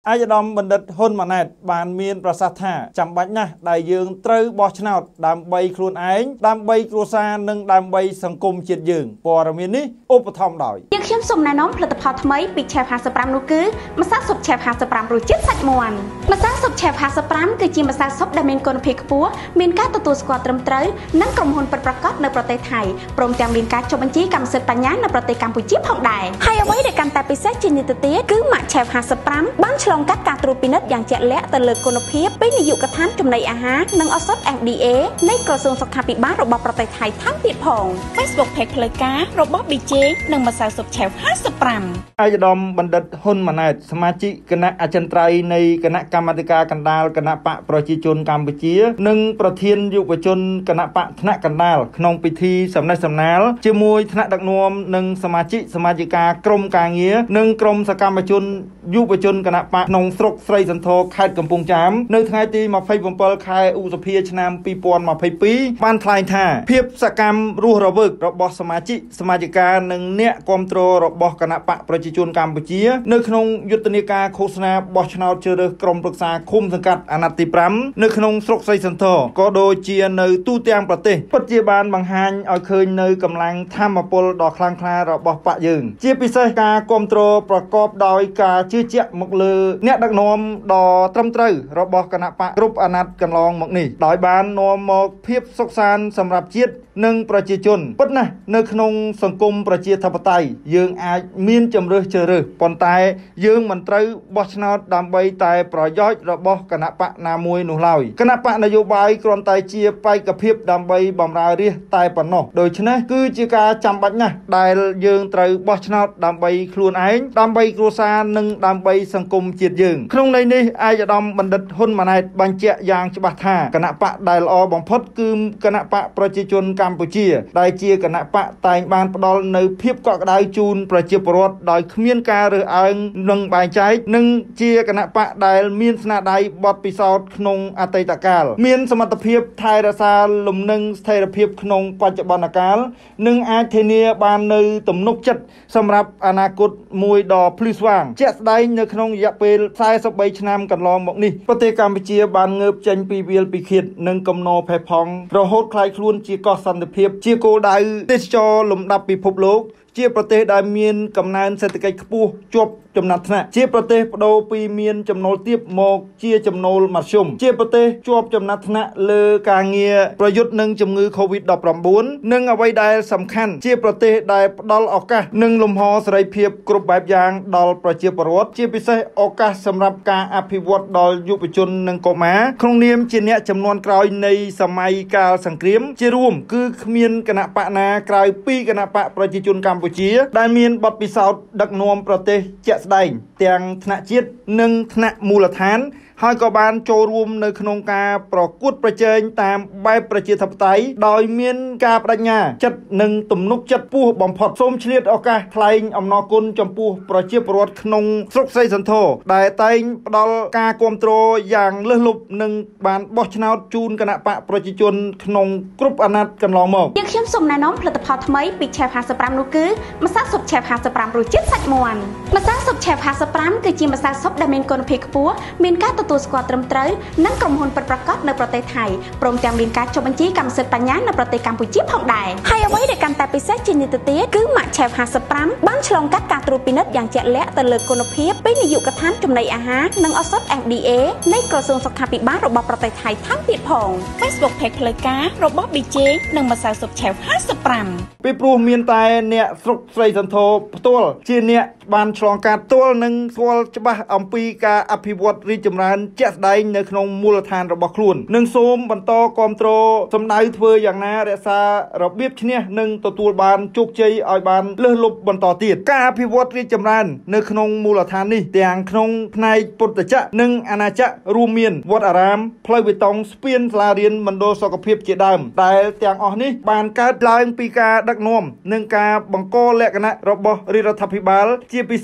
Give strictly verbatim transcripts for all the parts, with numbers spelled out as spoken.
អាយដាមបណ្ឌិតហ៊ុនម៉ាណែតបានមានប្រសាសន៍ថាចាំបាច់ណាស់ដែលយើងត្រូវបោះឆ្នោតដើម្បីខ្លួនឯងដើម្បីគ្រួសារនិងដើម្បីសង្គមជាតិយើងព័ត៌មាននេះឧបត្ថម្ភដោយយើងខ្ញុំសូមណែនាំផលិតផលថ្មីពី Chef ห้าสิบห้าនោះគឺម្សៅស៊ុប Chef ห้าสิบห้ารសជាតិសាច់មាន់ម្សៅស៊ុប Chef ห้าสิบห้าគឺជាម្សៅស៊ុបដែលមានគុណភាពខ្ពស់មានការទទួលស្គាល់ត្រឹមត្រូវនិងក្រុមហ៊ុនពិតប្រាកដនៅប្រទេសថៃព្រមទាំងមានការចុះបញ្ជីកម្មសិទ្ធិបញ្ញានៅប្រទេសកម្ពុជាផងដែរហើយអ្វីដែលកាន់តែពិសេសជាងនេះទៅទៀតគឺម៉ាក់ Chef ห้าสิบห้าបានឆ្លងកាត់ការត្រួតពិនិត្យយ៉ាងជាក់លាក់ទៅលើគុណភាពពីនាយកដ្ឋានចំណីអាហារនិងឱសថ F D A នៃក្រសួងសុខាភិបាលរបស់ប្រទេសថៃថែមទៀតផង Facebook Page ផ្លូវការរបស់ ប៊ី ジェイ និងម្សៅស៊ុប Chef ห้าสิบห้าអាយដាមបណ្ឌិតហ៊ុនម៉ាណែតសមាជិកគណៈអចិន្ត្រៃយ៍នៃគណៈកម្មាធិការកណ្ដាលគណៈបកប្រជាជនកម្ពុជានិងប្រធានយុវជនគណៈបកថ្នាក់កណ្ដាលក្នុងពិធីសម្ដែងសម្ដាលជាមួយថ្នាក់ដឹកនាំនិងសមាជិកសមាជិកាក្រុមការងារនិងក្រុមសកម្មជនយុវជនគណៈបកក្នុងស្រុកស្រីសន្ធរខេត្តកំពង់ចាមនៅថ្ងៃទីម្ភៃbảyខែឧសភាឆ្នាំពីរពាន់ម្ភៃពីរបានថ្លែងថាភាពសកម្មរស់រវើករបស់សមាជិកសមាជិកានិងអ្នកគាំទ្ររបស់គណៈបកប្រជាជនកម្ពុជានៅក្នុងយុទ្ធនាការឃោសនាបោះឆ្នោតជ្រើសរើសក្រុមប្រឹក្សាឃុំសង្កាត់អាណត្តិទីប្រាំនៅក្នុងស្រុកស្រីសន្ធរក៏ដូចជានៅទូទាំងប្រទេសពិតជាបានបង្ហាញឲ្យឃើញនៅកម្លាំងធម៌ពលដ៏ខ្លាំងក្លារបស់បកយើងជាពិសេសការគាំទ្រប្រកបដោយការជឿជាក់មកលើអ្នកដឹកនាំដ៏ត្រឹមត្រូវរបស់គណៈបកគ្រប់អាណត្តិកន្លងមកនេះដោយបាននាំមកភាពសុខសាន្តសម្រាប់ជាតិនិងប្រជាជនពិតណាស់នៅក្នុងសង្គមប្រជាធិបតេយ្យយើងអាចមានជំរើសជ្រើសរើសប៉ុន្តែយើងមិនត្រូវបោះឆ្នោតដើម្បីតែប្រយោជន៍របស់គណៈបកណាមួយនោះឡើយគណៈបកនយោបាយគ្រាន់តែជាបេក្ខភាពដើម្បីបម្រើរាស្ត្រតែប៉ុណ្ណោះដូច្នេះគឺជាការចាំបាច់ណាស់ដែលយើងត្រូវបោះឆ្នោតដើម្បីខ្លួនឯងដើម្បីគ្រួសារនិងដើម្បីសង្គមជាតិយើងក្នុងន័យនេះអាយដាមបណ្ឌិតហ៊ុនម៉ាណែតបញ្ជាក់យ៉ាងច្បាស់ថាគណៈបកដែលល្អបំផុតគឺគណៈបកប្រជាជនកម្ពុជាដែលជាគណៈបកតែងបានផ្ដល់នៅភាពកក់ក្ដៅជូនប្រជាពលរដ្ឋដោយគ្មានការរើសអើងនិងបែងចែកនិងជាគណៈបកដែលមានស្នាដៃបទពិសោធន៍ក្នុងអតីតកាលមានសមត្ថភាពថែរក្សាលំនឹងស្ថិរភាពក្នុងបច្ចុប្បន្នកាលនិងអាចធានាបាននៅទំនុកចិត្តសម្រាប់អនាគតមួយដ៏ភ្លឺស្វាងជាក់ស្ដែងនៅក្នុងរយៈពេលខ្សែសិបបីឆ្នាំកន្លងមកនេះប្រទេសកម្ពុជាបានងើបចេញពីវាលពិឃាតនិងកំណរផេះផង់រហូតក្លាយខ្លួនជាកោះសន្តិភាពជាគោលដៅទេសចរលំដាប់ពិភពលោកជាប្រទេសដែលមានកំណើនសេដ្ឋកិច្ចខ្ពស់ជាប់ចំណាត់ថ្នាក់ជាប្រទេសបដូរពីមានចំណូលទាបមកជាចំណូលមធ្យមជាប្រទេសជាប់ចំណាត់ថ្នាក់លើការងារប្រយុទ្ធនឹងជំងឺ កូវីដដប់ប្រាំបួន និងអ្វីដែលសំខាន់ជាប្រទេសដែលផ្ដល់ឱកាសនិងលំហសេរីភាពគ្រប់បែបយ៉ាងដល់ប្រជាពលរដ្ឋជាពិសេសឱកាសសម្រាប់ការអភិវឌ្ឍដល់យុវជននិងកុមារក្នុងនាមជាអ្នកចំនួនក្រោយនៃសម័យកាលសង្គ្រាមជារួមគឺគ្មានគណៈបកណាក្រៅពីគណៈបកប្រជាជនកម្ពុជាដែលមានបទពិសោធន៍ដឹកនាំប្រទេសជាក់ស្ដែងទាំងថ្នាក់ជាតិនិងថ្នាក់មូលដ្ឋានហើយក៏បានចូលរួមនៅក្នុងការប្រកួតប្រជែងតាមបែបប្រជាធិបតេយ្យដោយមានការបដិញ្ញាចិត្តនិងទំនុកចិត្តពោះបំផុតសូមឆ្លៀតឱកាសថ្លែងអំណរគុណចំពោះប្រជាពលរដ្ឋក្នុងស្រុកស្រីសន្ធរដែលតែងផ្ដល់ការគាំទ្រយ៉ាងលើសលប់និងបានបោះឆ្នោតជូនគណៈបកប្រជាជនក្នុងគ្រប់អាណត្តិកន្លងមកយើងខ្ញុំសូមណែនាំផលិតផលថ្មីពី Chef ห้าสิบห้าនោះគឺម្សៅស៊ុប Chef ห้าสิบห้ารសជាតិសាច់មាន់ម្សៅស៊ុប Chef ห้าสิบห้าគឺជាម្សៅស៊ុបដែលមានគុណភាពខ្ពស់មានការទទួលស្គាល់ត្រឹមត្រូវនិងក្រុមហ៊ុនពិតប្រាកដនៅប្រទេសថៃព្រមទាំងមានការចុះបញ្ជីកម្មសិទ្ធិបញ្ញានៅប្រទេសកម្ពុជាផងដែរហើយអ្វីដែលកាន់តែពិសេសជាងនេះទៅទៀតគឺម៉ាក់ Chef ห้าสิบห้าបានឆ្លងកាត់ការត្រួតពិនិត្យយ៉ាងជាក់លាក់ទៅលើគុណភាពពីនាយកដ្ឋានចំណីអាហារនិងឱសថ F D A នៃក្រសួងសុខាភិបាលរបស់ប្រទេសថៃថែមទៀតផង Facebook Page ផ្លូវការរបស់ ប៊ី ジェイ និងម្សៅស៊ុប Chef ห้าสิบห้าពីព្រោះមានតែអ្នកស្រុកស្រីសន្ធរផ្ទាល់ជាអ្នកបានឆ្លងកាត់ផ្ទាល់និងស្គាល់ច្បាស់អំពីការអភិវឌ្ឍរីកចម្រើនជាក់ស្ដែងនៅក្នុងមូលដ្ឋានរបស់ខ្លួននិងសូមបន្តគាំទ្រសម្ដៅធ្វើយ៉ាងណារក្សារបៀបឈ្នះនិងទទួលបានជោគជ័យឲ្យបានលើសលប់បន្តទៀតការអភិវឌ្ឍរីកចម្រើននៅក្នុងមូលដ្ឋាននេះទាំងក្នុងផ្នែកពុទ្ធចក្រនិងអាណាចក្ររួមមានវត្តអារាមផ្លូវបេតុងស្ពានសាលារៀនមណ្ឌលសុខភាពជាដើមដែលទាំងអស់នេះបានកើតឡើងពីការដឹកនាំនិងការបង្កលក្ខណៈរបស់រដ្ឋាភិបាលជាពិសេសការ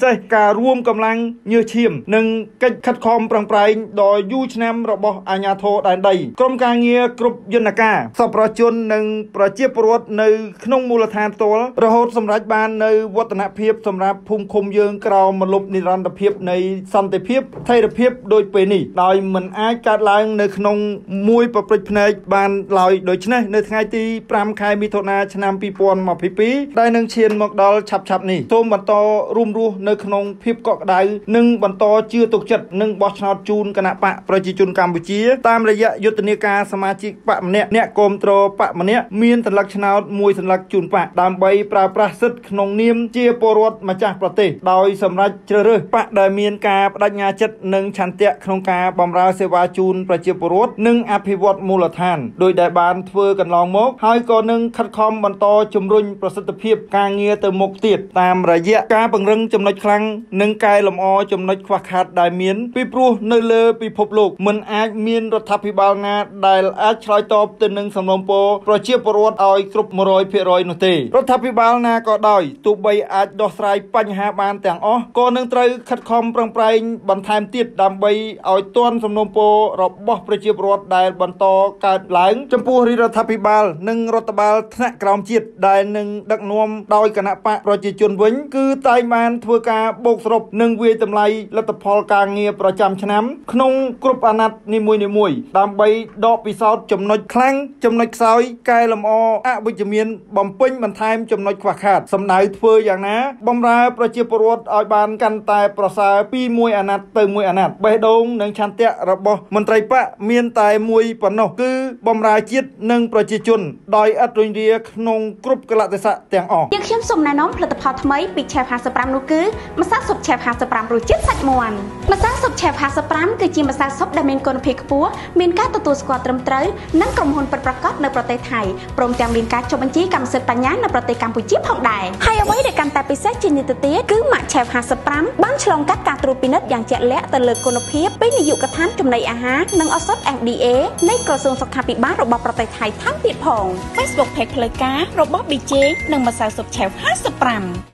ការរួមកម្លាំងញើសឈាមនិងកិច្ចខិតខំប្រឹងប្រែងដ៏យូរឆ្នាំរបស់អាជ្ញាធរដែនដីក្រុមការងារគ្រប់យន្តការសប្បុរសជននិងប្រជាពលរដ្ឋនៅក្នុងមូលដ្ឋានផ្ទាល់រហូតសម្រេចបាននៅវឌ្ឍនភាពសម្រាប់ភូមិឃុំយើងក្រោមម្លប់និរន្តរភាពនៃសន្តិភាពស្ថិរភាពដោយពេលនេះដោយមិនអាចកើតឡើងនៅក្នុងមួយប្រព្រឹត្តភ្នែកបានឡើយដូច្នេះនៅថ្ងៃទីប្រាំខែមិថុនាឆ្នាំពីរពាន់ម្ភៃពីរដែលនឹងឈានមកដល់ឆាប់ឆាប់នេះសូមបន្តរួមរស់នៅក្នុងភាពកក់ក្ដៅនិងបន្តជឿទុកចិត្តនិងបោះឆ្នោតជូនគណៈបកប្រជាជនកម្ពុជាតាមរយៈយុទ្ធនាការសមាជិកបកម្នាក់អ្នកគាំទ្របកម្នាក់មានសន្លឹកឆ្នោតមួយសន្លឹកជូនបកដើម្បីប្រើប្រាស់សិទ្ធិក្នុងនាមជាពលរដ្ឋម្ចាស់ប្រទេសដោយសម្រេចជ្រើសរើសបកដែលមានការបដិញ្ញាចិត្តនិងឆន្ទៈក្នុងការបម្រើសេវាជូនប្រជាពលរដ្ឋនិងអភិវឌ្ឍមូលដ្ឋានដោយដែលបានធ្វើកន្លងមកហើយក៏នឹងខិតខំបន្តជំរុញប្រសិទ្ធភាពការងារទៅមុខទៀតតាមរយៈការពង្រឹងចំណុចខ្លាំងនិងកែលម្អចំណុចខ្វះខាតដែលមានពីព្រោះនៅលើពិភពលោកមិនអាចមានរដ្ឋាភិបាលណាដែលអាចឆ្លើយតបទៅនឹងសំណូមពរប្រជាពលរដ្ឋឲ្យគ្រប់ một trăm phần trăm នោះទេរដ្ឋាភិបាលណាក៏ដោយទោះបីអាចដោះស្រាយបញ្ហាបានទាំងអស់ក៏នឹងត្រូវខិតខំប្រឹងប្រែងបន្ថែមទៀតដើម្បីឲ្យទាន់សំណូមពររបស់ប្រជាពលរដ្ឋដែលបន្តកើតឡើងចំពោះរដ្ឋាភិបាលនិងរដ្ឋបាលថ្នាក់ក្រោមជាតិដែលនឹងដឹកនាំដោយគណៈបកប្រជាជនវិញគឺតែងបានធ្វើការបូកសរុបនិងវាយតម្លៃលទ្ធផលការងារប្រចាំឆ្នាំក្នុងគ្រប់អាណត្តិនីមួយៗដើម្បីដកពិសោធន៍ចំណុចខ្លាំងចំណុចខ្សោយកែលម្អអវិជ្ជមានបំពេញបន្ថែមចំណុចខ្វះខាតសម្ដៅធ្វើយ៉ាងណាបម្រើប្រជាពលរដ្ឋឲ្យបានកាន់តែប្រសើរពីមួយអាណត្តិទៅមួយអាណត្តិបេះដូងនិងឆន្ទៈរបស់មន្ត្រីបកមានតែមួយប៉ុណ្ណោះគឺបម្រើជាតិនិងប្រជាជនដោយឥតរញរាក្នុងគ្រប់កលៈទេសៈទាំងអស់យើងខ្ញុំសូមណែនាំផលិតផលថ្មីពី Chef ห้าสิบห้าនោះគឺម្សៅស៊ុប Chef ห้าสิบห้ารសជាតិសាច់មាន់ម្សៅស៊ុប Chef ห้าสิบห้าគឺជាម្សៅស៊ុបដែលមានគុណភាពខ្ពស់មានការទទួលស្គាល់ត្រឹមត្រូវនិងក្រុមហ៊ុនពិតប្រាកដនៅប្រទេសថៃព្រមទាំងមានការចុះបញ្ជីកម្មសិទ្ធិបញ្ញានៅប្រទេសកម្ពុជាផងដែរហើយអ្វីដែលកាន់តែពិសេសជាងនេះទៅទៀតគឺម៉ាក Chef ห้าสิบห้าបានឆ្លងកាត់ការត្រួតពិនិត្យយ៉ាងជាក់លាក់ទៅលើគុណភាពពីនាយកដ្ឋានចំណីអាហារនិងឱសថ F D A នៃក្រសួងសុខាភិបាលរបស់ប្រទេសថៃថែមទៀតផង Facebook Page ផ្លូវការរបស់ ប៊ី джей និងម្សៅស៊ុប Chef ห้าสิบห้า